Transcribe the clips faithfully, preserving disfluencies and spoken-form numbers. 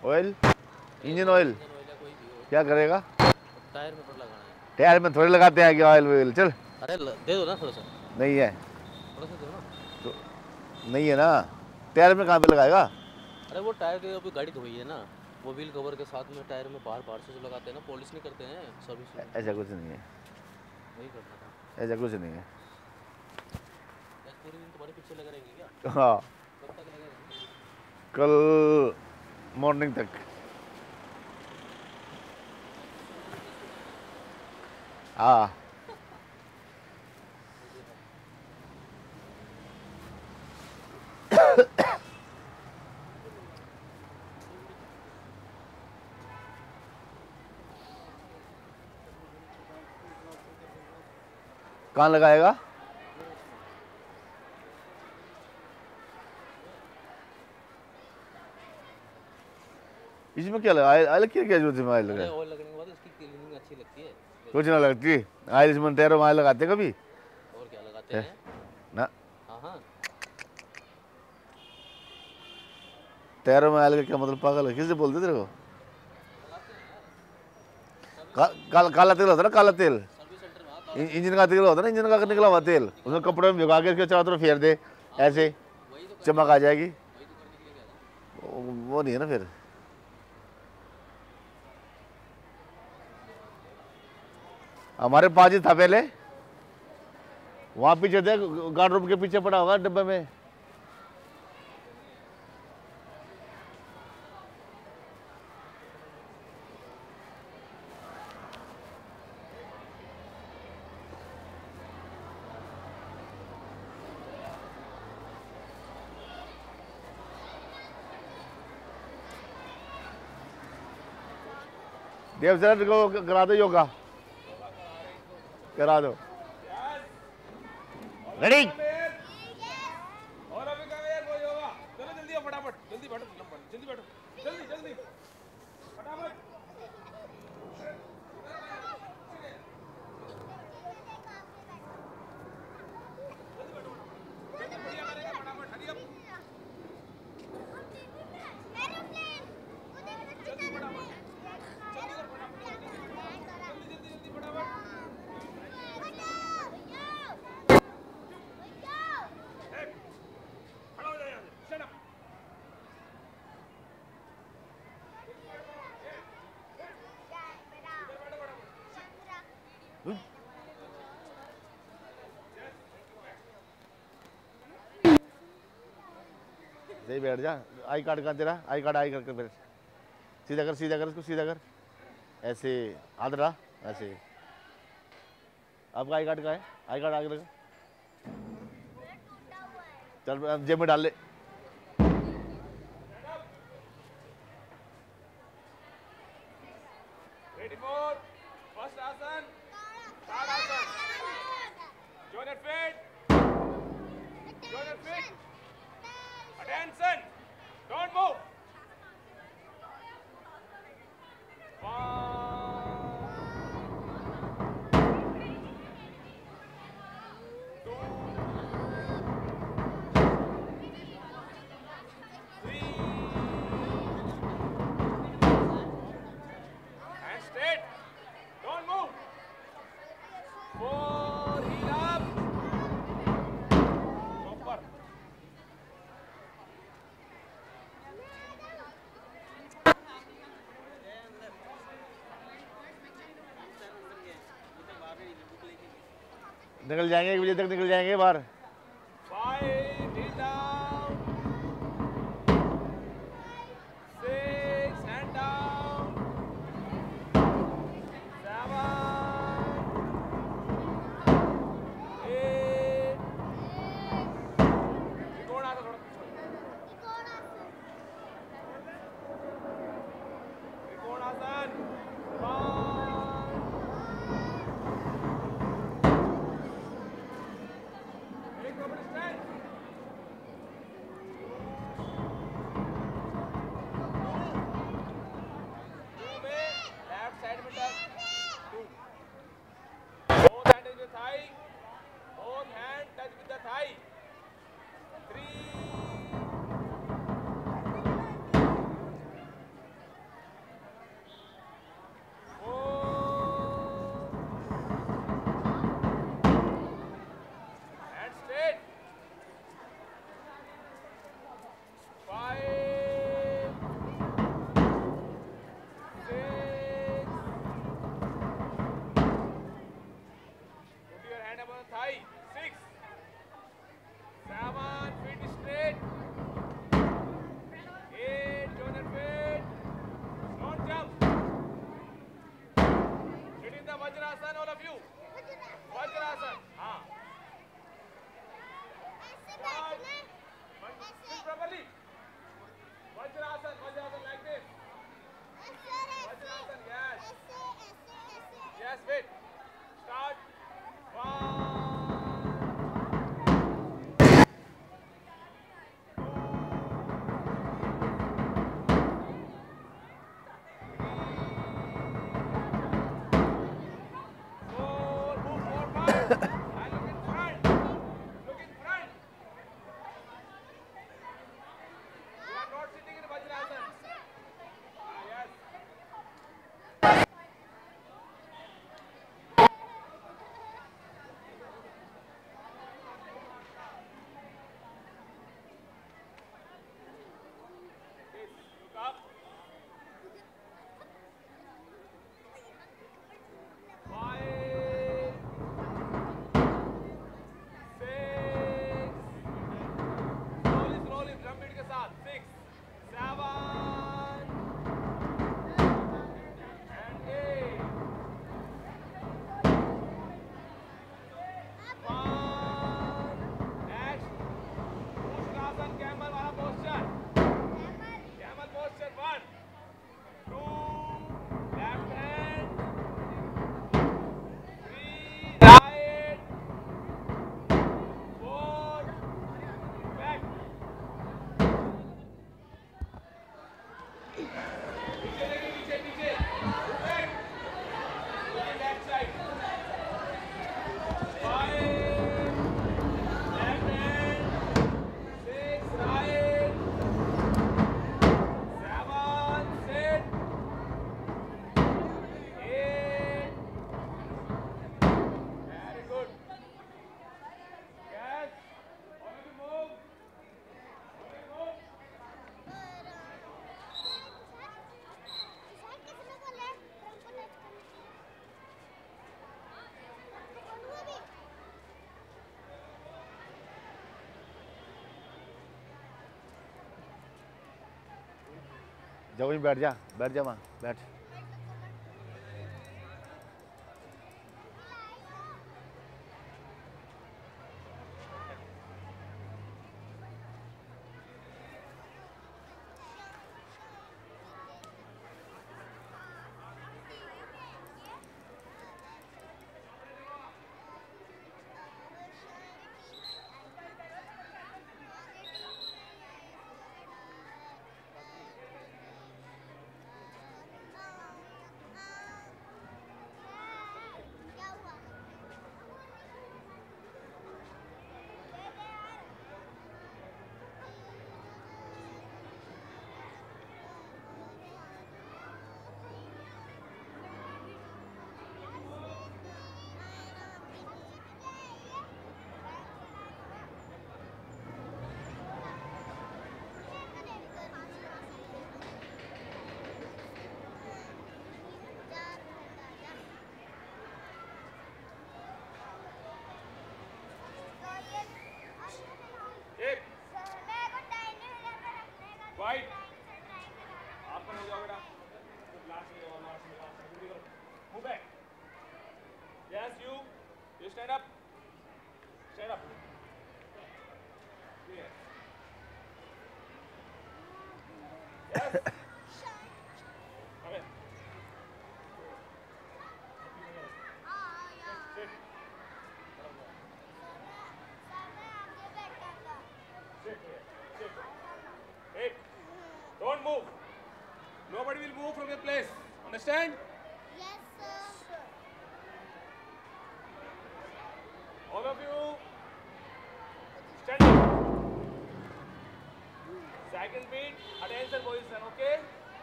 Oil, engine oil क्या करेगा? Tyre में लगाना है। टायर में थोड़े लगाते हैं क्या ऑयल व्यल? चल अरे दे दो ना थोड़ा सा। नहीं है, थोड़ा सा दो ना। तो नहीं है ना, टायर में कहाँ पे लगाएगा? अरे वो टायर के अभी गाड़ी धोई है ना, वो व्हील कवर के साथ में टायर में बाहर बाहर से जो लगाते हैं ना, पॉलिश नहीं करते हैं सर्विस। ऐसा कुछ नहीं है, वही करना था। ऐसा कुछ नहीं है। पूरे दिन तुम्हारे पीछे लगे रहेंगे क्या? हाँ कब तक लगे रहेंगे? कल मॉर्निंग तक। हाँ कहाँ लगाएगा? इसमें क्या लगा? ऑयल क्या क्या जरूरत है? ऑयल लगा, ऑयल लगने के बाद इसकी क्लीनिंग अच्छी लगती है। कुछ ना लगती ऑयल इसमें। टायरों में ऑयल लगाते कभी? और क्या लगाते हैं ना। हाँ हाँ टायरों में ऑयल का क्या मतलब? पागल है, किससे बोलते तेरे को? का, काला काला तेल होता है ना, काला तेल इंजन का तेल होता है ना, इंजन का निकला हुआ तेल, उसमें कपड़े में भिगा के इसके चारों तरफ फेर दे, ऐसे चमक आ जाएगी। वो नहीं है ना फिर। हमारे पास ही था पहले, वहां पीछे थे, गार्ड रूम के पीछे पड़ा होगा डिब्बे में। देव सर को करा दो योगा, करा दो। रेडी? और अभी का यार वो योगा, चलो जल्दी फटाफट, जल्दी बैठो, जल्दी बैठो, जल्दी जल्दी फटाफट। सही बैठ जा। आई कार्ड कहाँ तेरा? आई कार्ड, आई कार्ड कर, सीधा कर, सीधा कर, इसको सीधा कर, ऐसे हाथ रहा, ऐसे। आपका आई कार्ड का है? आई कार्ड आगे लगा, चल जेब में डाल ले। Ready for first आसन, third आसन, join your feet, join your feet, attention, don't move. निकल जाएंगे, एक बजे तक निकल जाएंगे बाहर। Five, kneel down. Six, hand down. Seven, eight. त्रिकोण आसन थोड़ा त्रिकोण आसन। One. Vajrasan, all of you. Vajrasan. हाँ. Sit properly. Vajrasan, Vajrasan like this. Vajrasan, yes. Yes, wait. Start. One. जा वहीं बैठ जा बैठ जा वहाँ बैठ White. आपका हो जाओ बेटा. Last में और last में last में. Move back. Yes, you. You stand up. Stand up. Clear. Yes. Come in. Sit. Sit here. Sit. Hey. Don't move. Nobody will move from your place. Understand? Yes, sir. All of you, stand up. Second beat, attention position, okay?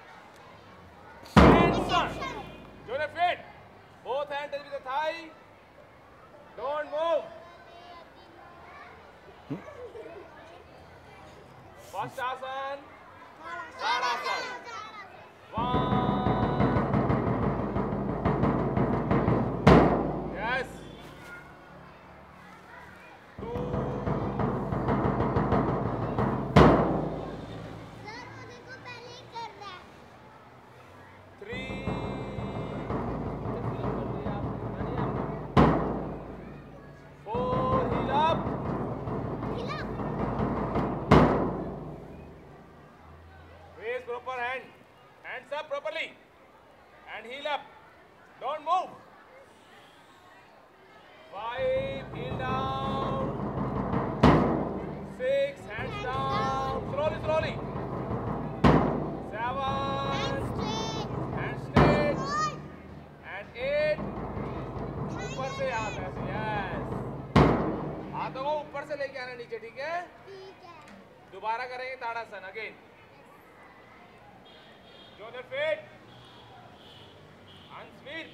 Attention. Join a feet. Both hands touch with the thigh. Don't move. First asan. Tadasana. One. Yes. Two. Sir मुझे को पहले ही करना है. Three. and heel up. Don't move. Five, heel down. Six, hands down. Slowly, slowly. Seven, hands straight. And eight. ऊपर से यहाँ पे ऐसे, yes. हाथों को ऊपर से लेके आना नीचे, ठीक है? दोबारा करेंगे ताड़ासन again. Join your feet. Hands feet.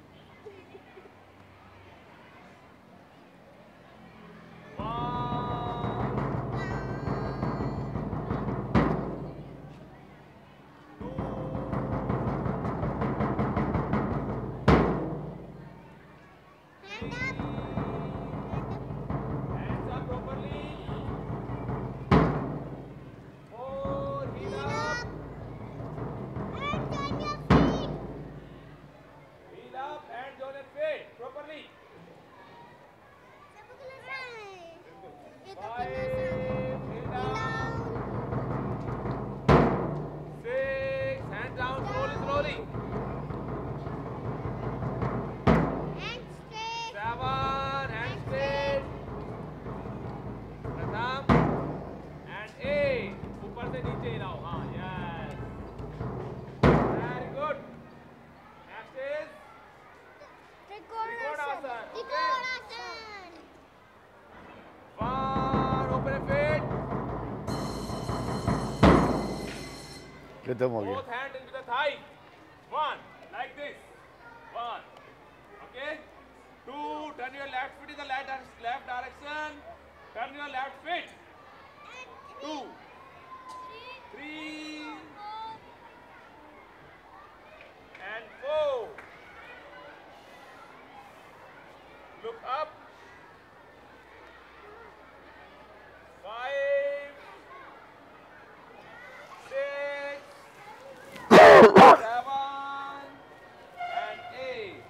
खत्म हो गया. Both hand into the thigh. One, like this. One. Okay. Two. Turn your left foot in the left left direction. Turn your left foot. Two. Three. And four. Look up. Five. Six. Seven and eight.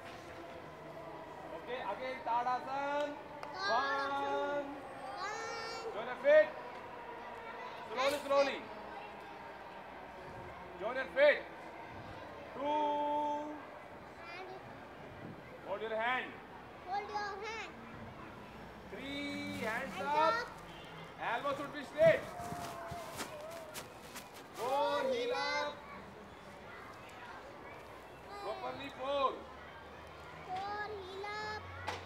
Okay, again Tadasan. One. Join your feet. Slowly, slowly. Join your feet. Two. Hold your hand. Hold your hand. Three. Hands up. Elbows should be straight. Four. Heel up. Properly four. Four, heel up.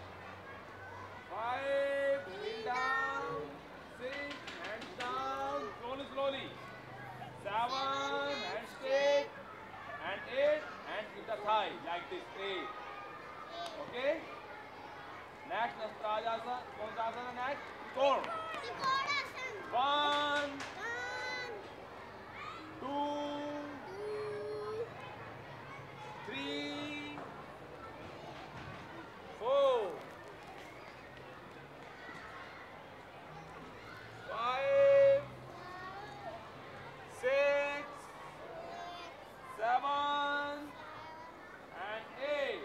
Five, heel down. Six, hands down. Slowly, slowly. Seven, hands straight. And eight, hands with the thigh. Like this, eight. Okay? Next, Nastrajasa. Kaun sa asana next? Four. Trikonasana. One, One, two, two, three, four, five, six, seven, and eight.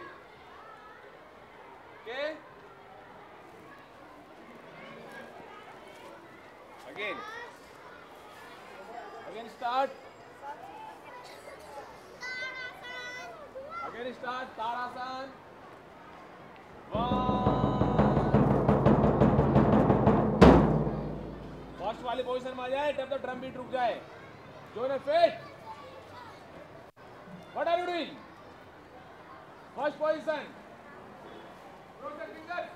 Okay? Again. Again start. Again start. Tadasan. First वाली position में आ जाए तब तक drum beat रुक जाए. Join your feet. What are you doing? First position. Cross your fingers.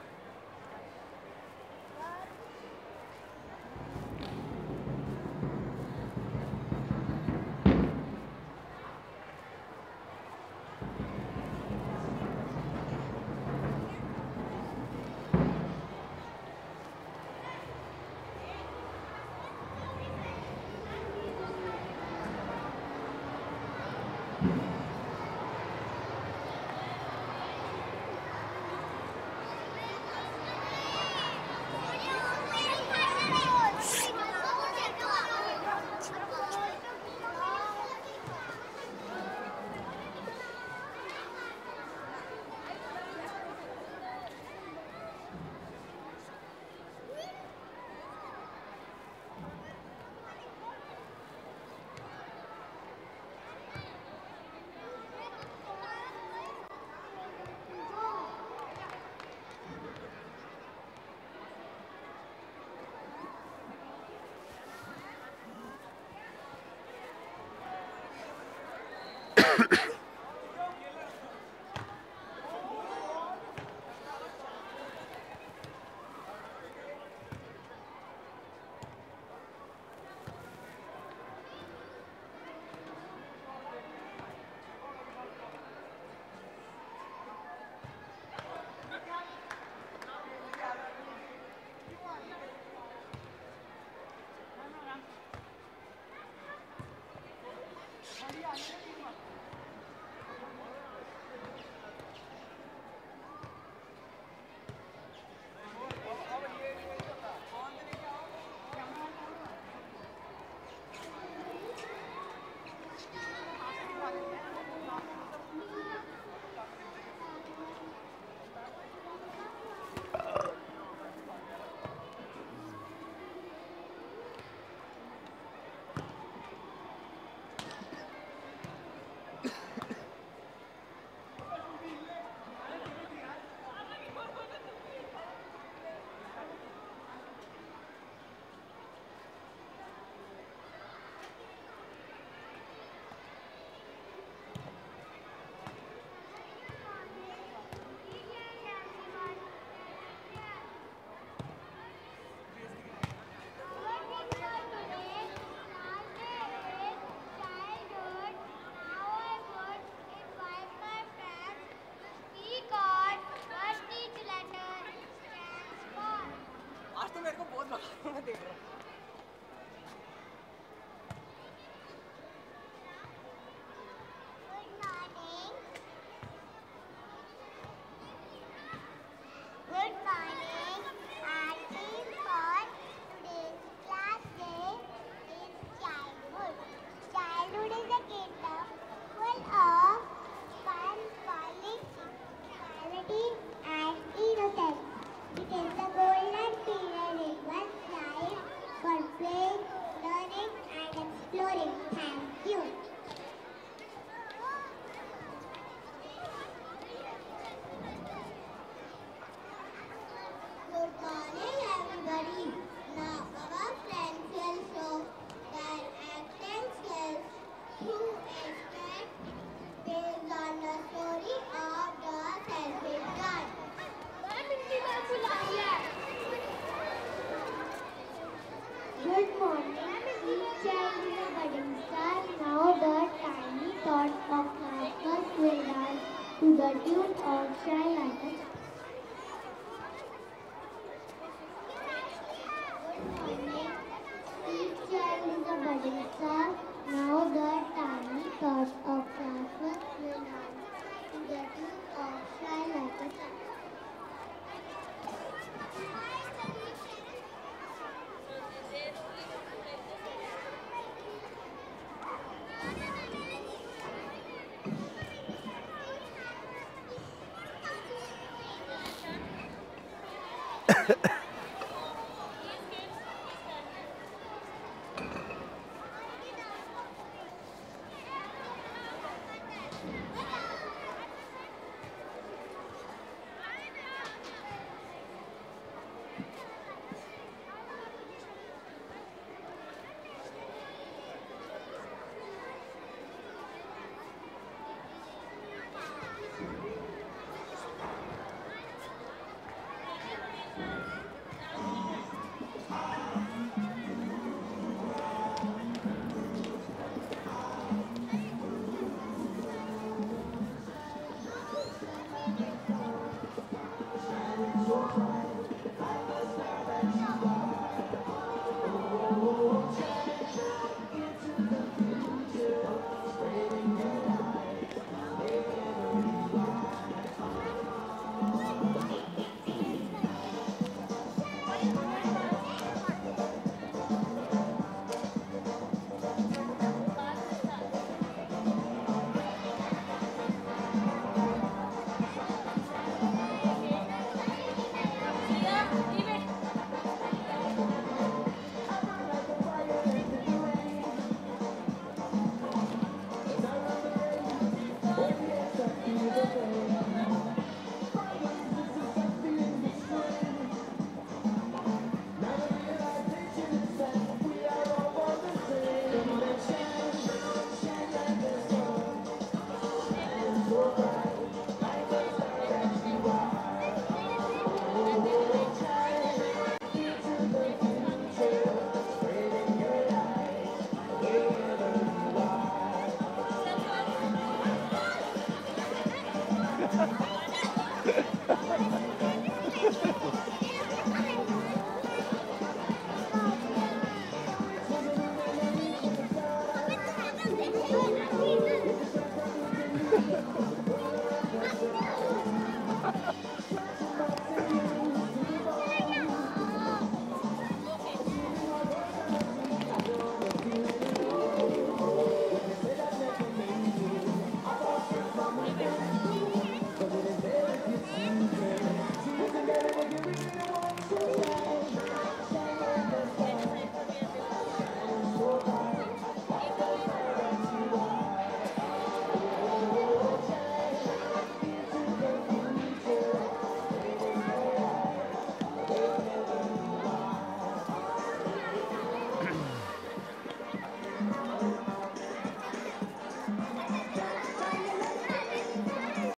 to the tune of Shine Like a Star. Good morning. Each child is a budding star. Now the tiny thoughts of classmates will run to the tune of Shine Like a Star. Ha ha ha!